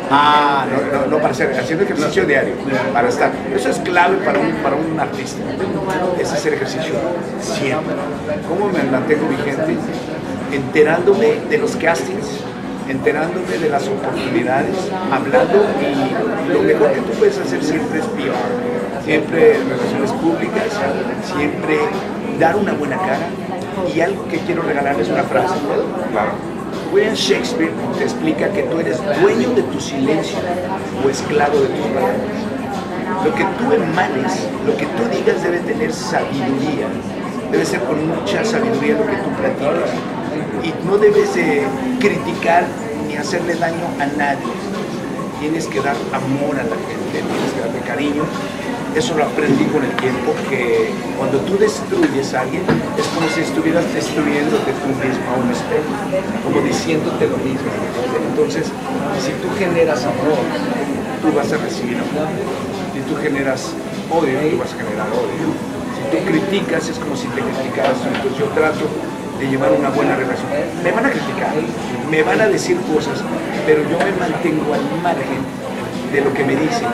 No para hacer, haciendo ejercicio diario, para estar. Eso es clave para un artista, es hacer ejercicio siempre. ¿Cómo me mantengo vigente? Enterándome de los castings, enterándome de las oportunidades, hablando, y lo mejor que tú puedes hacer siempre es PR, siempre relaciones públicas, siempre dar una buena cara. Y algo que quiero regalarles, una frase, ¿puedo? Claro. William Shakespeare te explica que tú eres dueño de tu silencio o esclavo de tus palabras. Lo que tú emanes, lo que tú digas debe tener sabiduría, debe ser con mucha sabiduría lo que tú platicas. Y no debes criticar ni hacerle daño a nadie. Tienes que dar amor a la gente, tienes que darle cariño. Eso lo aprendí con el tiempo, que cuando tú destruyes a alguien es como si estuvieras destruyéndote tú mismo a un espejo, como diciéndote lo mismo. Entonces, si tú generas amor, tú vas a recibir amor. Si tú generas odio, tú vas a generar odio. Si tú criticas, es como si te criticaras. Entonces yo trato de llevar una buena relación. Me van a criticar, me van a decir cosas, pero yo me mantengo al margen de lo que me dicen.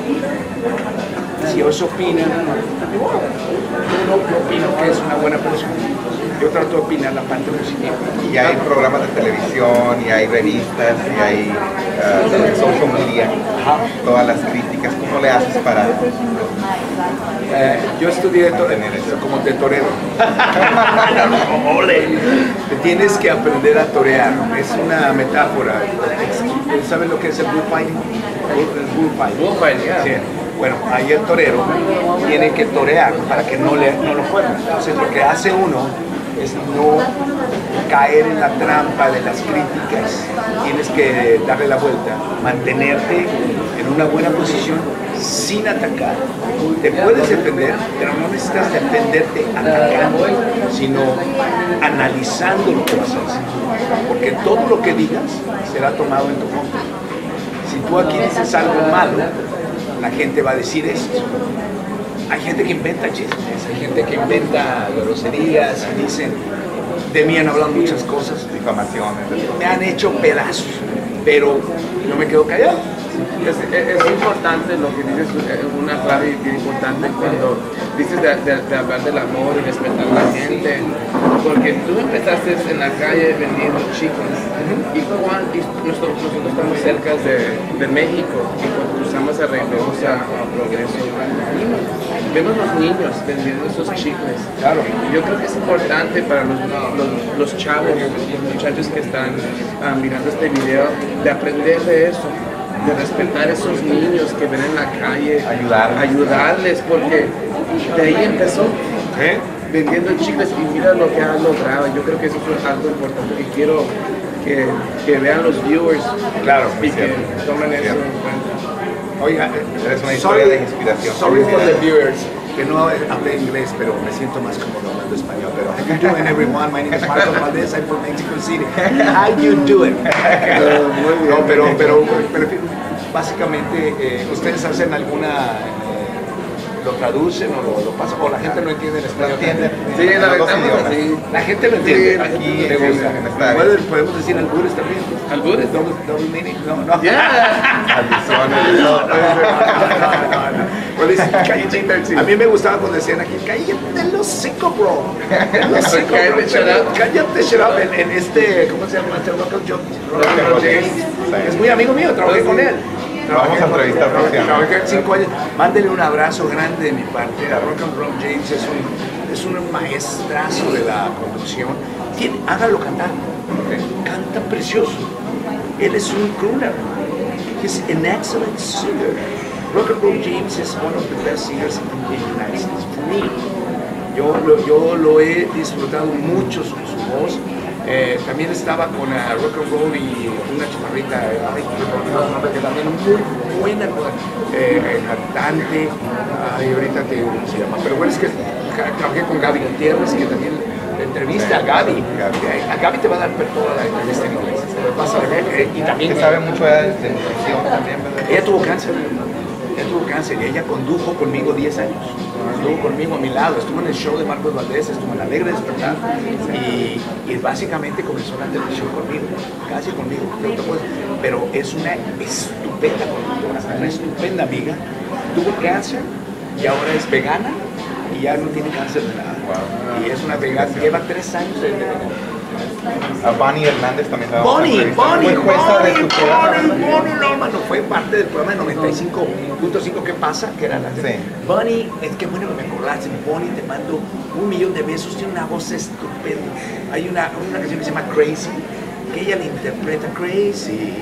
Si ellos opinan, yo no opino que es una buena persona. Yo trato de opinar la parte positiva. Y hay programas de televisión, y hay revistas, y hay social media, todas las críticas. ¿Cómo le haces para...? Yo estudié como de torero. Te tienes que aprender a torear. Es una metáfora. ¿Sabes lo que es el bullfighting? El bullfighting. Bullfighting, yeah. Sí. Bueno, ahí el torero tiene que torear para que no lo fueran. Entonces lo que hace uno es no caer en la trampa de las críticas. Tienes que darle la vuelta, mantenerte en una buena posición sin atacar. Te puedes defender, pero no necesitas defenderte atacando, sino analizando lo que vas a decir. Porque todo lo que digas será tomado en tu contra. Si tú aquí dices algo malo, la gente va a decir esto. Hay gente que inventa chistes, hay gente que inventa groserías y dicen, de mí han hablado muchas cosas, Difamaciones. me han hecho pedazos, pero yo me quedo callado. Es importante lo que dices, una clave bien importante cuando dices de hablar del amor y respetar a la gente, porque tú empezaste en la calle vendiendo chicles y nosotros estamos cerca de México, y cuando cruzamos a Reynosa o a Progreso, vemos los niños vendiendo esos chicles. Claro. Yo creo que es importante para los chavos, los muchachos que están mirando este video, de aprender de eso, de respetar a esos niños que ven en la calle, ayudarles, porque de ahí empezó, vendiendo chicles, y mira lo que han logrado. Yo creo que eso es algo importante que quiero que vean los viewers, Claro, y que tomen eso en cuenta. Oiga, Es una historia de inspiración. Sorry for the viewers, que no hablé inglés, pero me siento más cómodo hablando español. Pero how you doing, everyone? My name is Marcos Valdez. I'm from Mexico City. How you doing? No, pero básicamente, ¿ustedes hacen alguna, lo traducen o lo pasan, o la gente no entiende el español? Sí, la verdad, sí. La gente lo entiende. Sí, Aquí le gusta. podemos decir albures también. ¿Albures? Double meaning. No. Yeah. Maldiciones. Pues dicen, cállate. A mí me gustaba cuando decían aquí, cállate el hocico, bro. El hocico, bro. Cállate, shut up. En este, ¿cómo se llama? Rock and Roll James. Es muy amigo mío, trabajé con él. Vamos a entrevistar Trabajé 5 años. Mándele un abrazo grande de mi parte. A Rock and Roll James es un maestrazo de la conducción. Hágalo cantar. Canta precioso. Él es un crooner. He's an excellent singer. Rock and Roll James is one of the best singers in the United States for me. Yo lo he disfrutado mucho su voz. También estaba con Rock and Roll y una chaparrita, que también muy buena cantante. Ahorita te digo cómo se llama. Pero bueno, es que trabajé con Gaby Gutiérrez, que también entrevista a Gaby. A Gaby te va a dar toda la entrevista en inglés. Y también Que sabe mucho de nutrición también, ¿verdad? ella tuvo cáncer y ella condujo conmigo 10 años. estuvo conmigo a mi lado, estuvo en el show de Marcos Valdés, estuvo en Alegre Despertar y básicamente comenzó la televisión conmigo, casi conmigo, pero es una estupenda conductora, una estupenda amiga, tuvo cáncer y ahora es vegana y ya no tiene cáncer de nada. Wow. Y es una vegana, lleva 3 años de vegana. A Bonnie Hernández también. Bonnie, no, mano, fue parte del programa de 95.5 ¿Qué pasa? Que era la Bonnie, es que bueno que me acordaste, Bonnie, te mando 1.000.000 de besos, tiene una voz estupenda. Hay una canción que se llama Crazy, que ella la interpreta Crazy,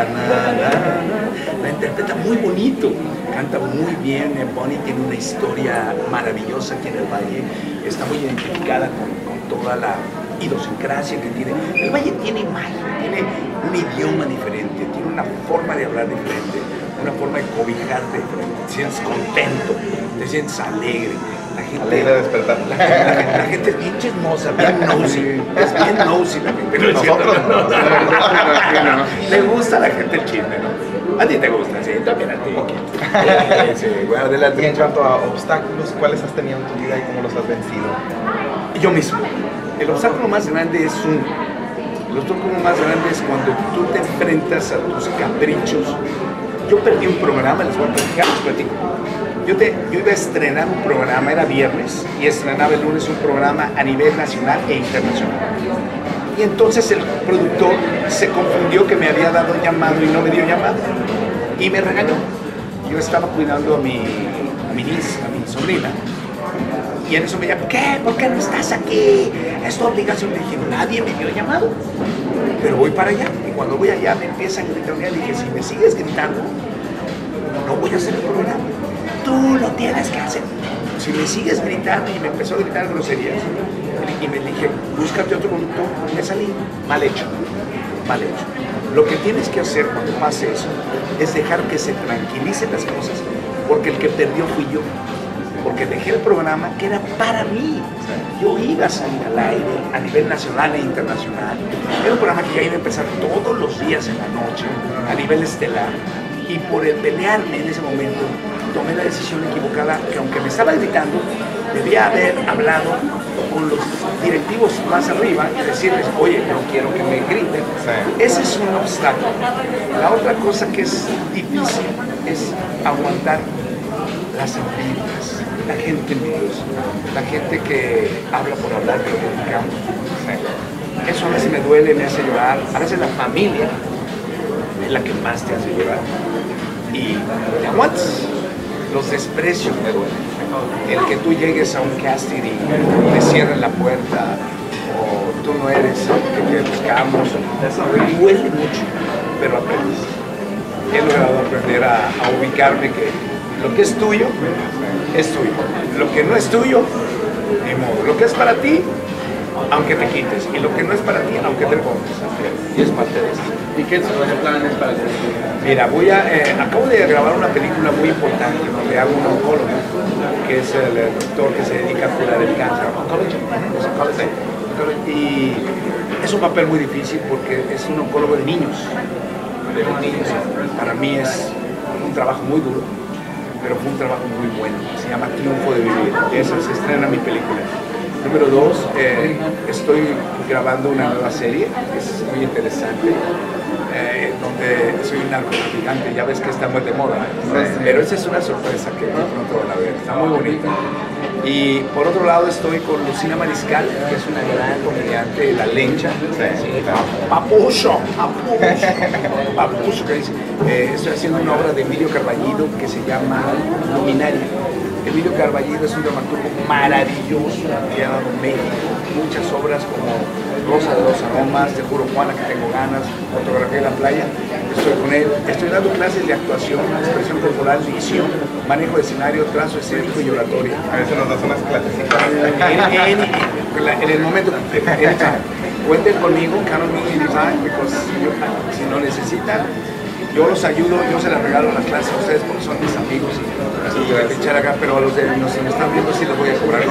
la interpreta muy bonito, canta muy bien. Bonnie tiene una historia maravillosa aquí en el Valle, está muy identificada con toda la idiosincrasia que tiene. El Valle tiene magia, tiene un idioma diferente, tiene una forma de hablar diferente, una forma de cobijarte diferente. Te sientes contento, te sientes alegre. La gente, alegre de despertar. La gente es bien chismosa, bien nosy. Es bien nosy la gente. Nosotros no. Le gusta a la gente el chisme, ¿no? A ti te gusta, sí, también a ti. Sí, bueno, adelante. Y en cuanto a obstáculos, ¿cuáles has tenido en tu vida y cómo los has vencido? Yo mismo. El obstáculo más grande es el obstáculo más grande es cuando tú te enfrentas a tus caprichos. Yo perdí un programa, les voy a platicar, les platico. Yo iba a estrenar un programa, era viernes, y estrenaba el lunes un programa a nivel nacional e internacional. Y entonces el productor se confundió que me había dado llamado y no me dio llamado. Y me regañó. Yo estaba cuidando a mi niece, a mi sobrina. Y en eso me llama, ¿qué? ¿Por qué no estás aquí? Es tu obligación. Le dije, nadie me dio llamado, pero voy para allá. Y cuando voy allá me empiezan a gritar. Le dije, si me sigues gritando, no voy a hacer el programa. Tú lo tienes que hacer. Si me sigues gritando, y me empezó a gritar groserías, y me dije, búscate otro conductor. Me salí, mal hecho, mal hecho. Lo que tienes que hacer cuando pase eso es dejar que se tranquilicen las cosas, porque el que perdió fui yo. Porque dejé el programa que era para mí. Yo iba a salir al aire a nivel nacional e internacional. Era un programa que ya iba a empezar todos los días en la noche, a nivel estelar. Y por el pelearme en ese momento, tomé la decisión equivocada, que aunque me estaba gritando, debía haber hablado con los directivos más arriba y decirles, oye, no quiero que me griten. Ese es un obstáculo. La otra cosa que es difícil es aguantar las envidias. La gente envidiosa, la gente que habla por hablar, que lo criticamos. Eso a veces me duele, me hace llorar. A veces la familia es la que más te hace llorar. Y te aguantas. Los desprecios me duelen. El que tú llegues a un casting y te cierren la puerta, o tú no eres el que buscamos, eso duele mucho, pero aprendes. He logrado aprender a ubicarme que lo que es tuyo, es tuyo. Lo que no es tuyo, ni modo. Lo que es para ti, aunque te quites. Y lo que no es para ti, aunque te pongas. Y es parte de esto. ¿Y qué planes para ti? Mira, acabo de grabar una película muy importante donde hago un oncólogo, que es el doctor que se dedica a curar el cáncer. Y es un papel muy difícil porque es un oncólogo de niños. De los niños. Para mí es un trabajo muy duro, pero fue un trabajo muy bueno. Se llama Triunfo de Vivir. Esa se estrena mi película. Número 2, estoy grabando una nueva serie que es muy interesante, donde soy un narcotraficante. Ya ves que está muy de moda, pero esa es una sorpresa que pronto van a ver. Está muy bonita. Y por otro lado estoy con Lucina Mariscal, que es una gran comediante, La Lencha. Papucho, que dice. Estoy haciendo una obra de Emilio Carballido que se llama Luminaria. Emilio Carballido es un dramaturgo maravilloso que ha dado México muchas obras como Rosa de los Aromas, Te juro Juana que tengo ganas, Fotografía de la playa. Estoy con él, estoy dando clases de actuación, expresión corporal, dicción, manejo de escenario, trazo escénico y oratoria. A veces nos das unas clasecitas. En el momento que cuenten conmigo, count on me anytime, because si lo necesitan, yo los ayudo, yo se las regalo las clases a ustedes porque son mis amigos y voy a echar acá, pero a los de los que me están viendo sí les voy a cobrar.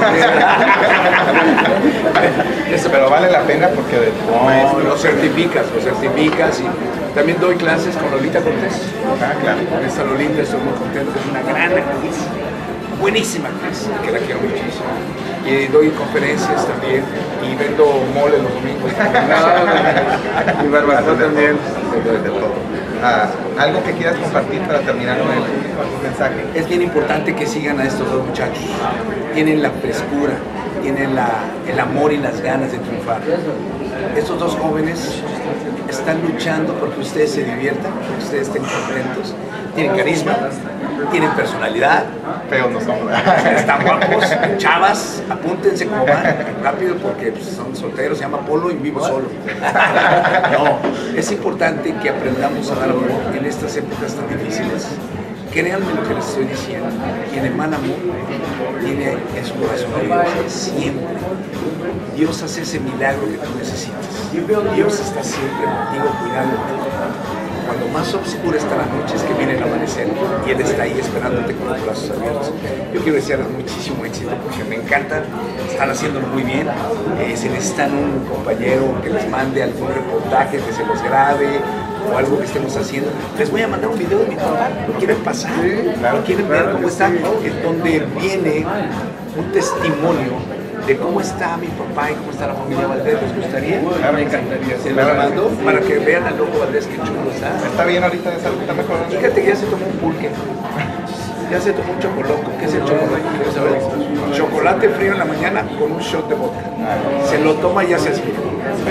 Pero vale la pena porque lo certificas y también doy clases con Lolita Cortés. Claro. Con esta Lolita estoy muy contento, que es una gran actriz, buenísima actriz, que la quiero muchísimo. Y doy conferencias también y vendo mole los domingos. Y barbacoa también. De todo. ¿Algo que quieras compartir para terminar con el mensaje? Es bien importante que sigan a estos dos muchachos. Tienen la frescura, tienen el amor y las ganas de triunfar. Estos dos jóvenes están luchando porque ustedes se diviertan, porque ustedes estén contentos. Tienen carisma, tienen personalidad. Feos no somos. Están guapos, chavas, apúntense como van, rápido porque pues, son solteros, se llama Polo y vivo solo. No, es importante que aprendamos a dar amor en estas épocas tan difíciles. Créanme lo que les estoy diciendo, quien emana amor tiene en su corazón a Dios siempre. Dios hace ese milagro que tú necesitas. Dios está siempre contigo cuidándote. Cuando más oscura está la noche es que viene el amanecer y Él está ahí esperándote con los brazos abiertos. Yo quiero desearles muchísimo éxito porque me encantan, están haciéndolo muy bien. Si necesitan un compañero que les mande algún reportaje, que se los grabe o algo que estemos haciendo, les voy a mandar un video de mi papá. ¿Lo quieren pasar? ¿Lo quieren ver cómo está? En donde viene un testimonio de cómo está mi papá y cómo está la familia Valdés. ¿Les gustaría? Me encantaría. Se lo mando para que vean al loco Valdés que chulo está. ¿Está bien ahorita de salud? ¿Está mejor? Fíjate que ya se tomó un pulque. Ya se tomó un chocoloco. ¿Qué es el chocoloco? ¿Quieres saber? Chocolate frío en la mañana con un shot de vodka. Se lo toma y ya se aspira.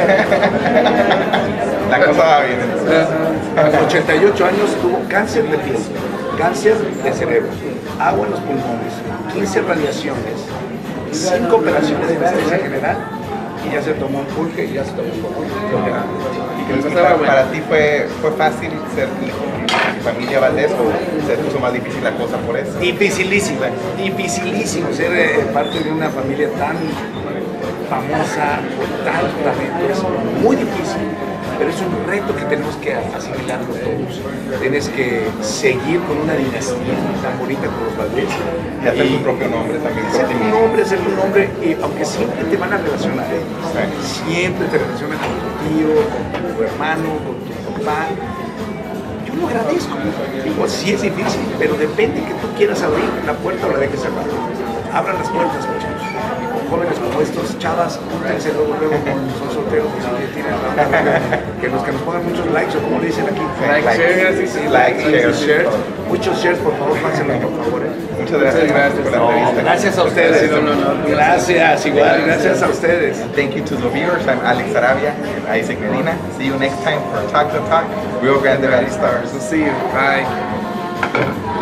La cosa va bien. A los 88 años tuvo cáncer de piel, cáncer de cerebro, agua en los pulmones, 15 radiaciones, 5 operaciones de anestesia general y ya se tomó un pulque y ya se tomó un poco. ¿Para ti fue fácil ser hijo de familia Valdés o se puso más difícil la cosa por eso? Dificilísimo ser parte de una familia tan famosa, con tanto talento, es muy difícil. Pero es un reto que tenemos que asimilarlo todos. Tienes que seguir con una dinastía tan bonita como los Valdés. Y hacer tu propio nombre también. Hacer tu nombre, y aunque siempre te van a relacionar, siempre te relacionan con tu tío, con tu hermano, con tu papá. Yo lo agradezco. Digo, sí es difícil, pero depende que tú quieras abrir la puerta o la dejes cerrada. Abran las puertas, muchachos. Jóvenes como estos, chavas, júntense luego con son solteros que tienen que nos pongan muchos likes o como le dicen aquí. Share. Muchos shares, por favor, pásenlo, por favor. Muchas gracias por la entrevista. Gracias a ustedes. Gracias, igual, gracias a ustedes. Thank you to the viewers. I'm Alex Arabia and Isaac Medina. See you next time for Talk the Talk, Rio Grande Valley Stars. See you. Bye.